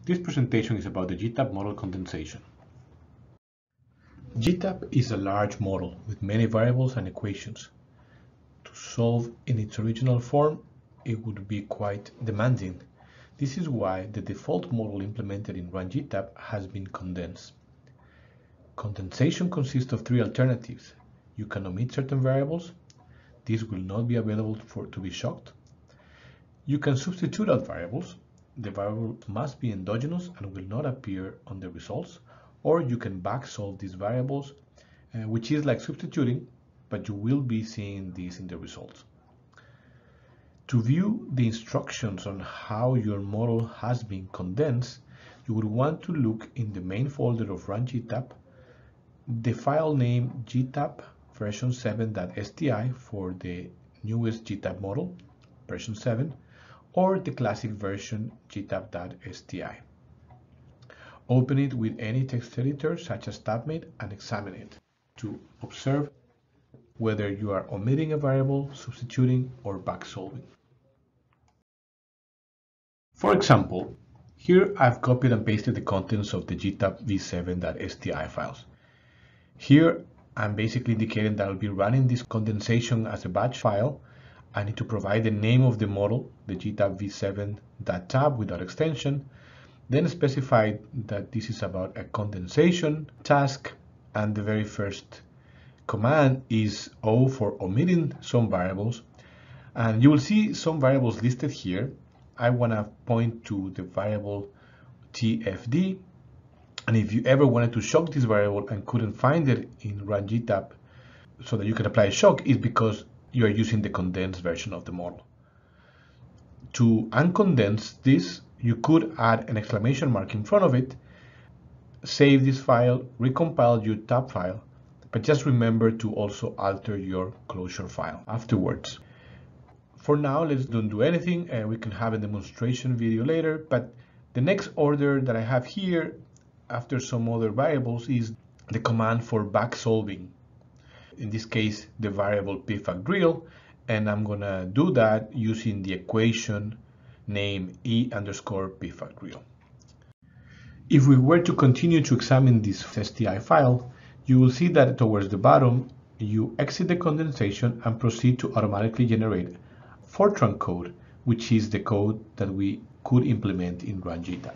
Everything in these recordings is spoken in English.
This presentation is about the GTAP model condensation. GTAP is a large model with many variables and equations. To solve in its original form, it would be quite demanding. This is why the default model implemented in Run GTAP has been condensed. Condensation consists of three alternatives. You can omit certain variables. These will not be available to be shocked. You can substitute out variables. The variable must be endogenous and will not appear on the results. Or you can backsolve these variables, which is like substituting, but you will be seeing these in the results. To view the instructions on how your model has been condensed, you would want to look in the main folder of Run GTAP, the file name GTAP version 7.sti for the newest GTAP model, version 7, or the classic version GTAP.sti. Open it with any text editor such as TabMate and examine it to observe whether you are omitting a variable, substituting, or backsolving. For example, here I've copied and pasted the contents of the GTAP v7.sti files. Here I'm basically indicating that I'll be running this condensation as a batch file. I need to provide the name of the model, the GTAP v7.tab without extension, then specify that this is about a condensation task, and the very first command is O for omitting some variables. And you will see some variables listed here. I want to point to the variable TFD, and if you ever wanted to shock this variable and couldn't find it in Run GTAP so that you can apply a shock, is because you are using the condensed version of the model. To uncondense this, you could add an exclamation mark in front of it, save this file, recompile your tab file, but just remember to also alter your closure file afterwards. For now, let's don't do anything. We can have a demonstration video later, but the next order that I have here, after some other variables, is the command for backsolving. In this case, the variable pfactreal, and I'm gonna do that using the equation name e_pfactreal. If we were to continue to examine this STI file, you will see that towards the bottom, you exit the condensation and proceed to automatically generate Fortran code, which is the code that we could implement in Run GTAP.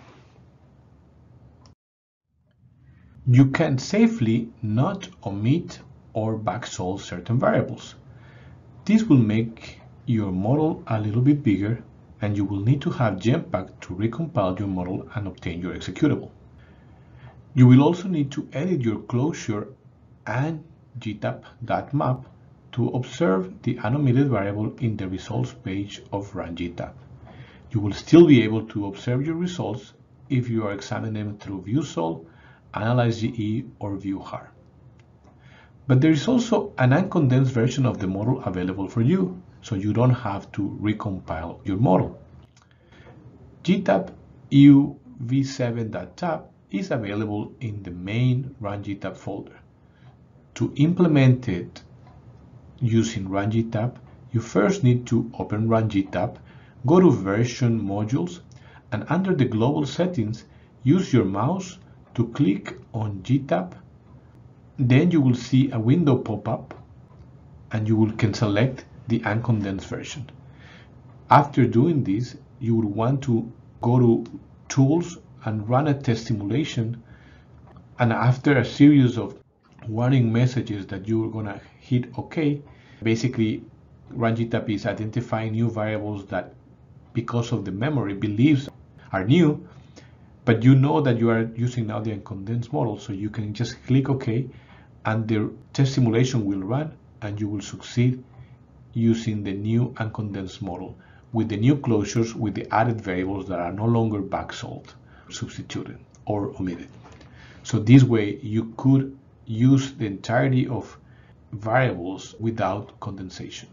You can safely not omit or backsolve certain variables. This will make your model a little bit bigger, and you will need to have Genpack to recompile your model and obtain your executable. You will also need to edit your closure and gtap.map to observe the unomitted variable in the results page of Run GTAP. You will still be able to observe your results if you are examining them through ViewSol, AnalyzeGE, or ViewHAR. But there is also an uncondensed version of the model available for you, so you don't have to recompile your model. GTAP EU v7.tab is available in the main Run GTAP folder. To implement it using Run GTAP, you first need to open Run GTAP, go to Version Modules, and under the Global Settings, use your mouse to click on GTAP. Then you will see a window pop up, and you can select the uncondensed version. After doing this, you would want to go to Tools and run a test simulation. And after a series of warning messages that you're gonna hit OK, basically Run GTAP is identifying new variables that, because of the memory, believes are new, but you know that you are using now the uncondensed model, so you can just click OK, and the test simulation will run, and you will succeed using the new uncondensed model with the new closures, with the added variables that are no longer backsolved, substituted, or omitted. So this way you could use the entirety of variables without condensation.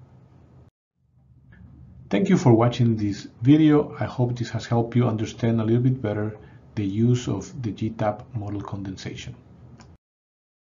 Thank you for watching this video. I hope this has helped you understand a little bit better the use of the GTAP model condensation.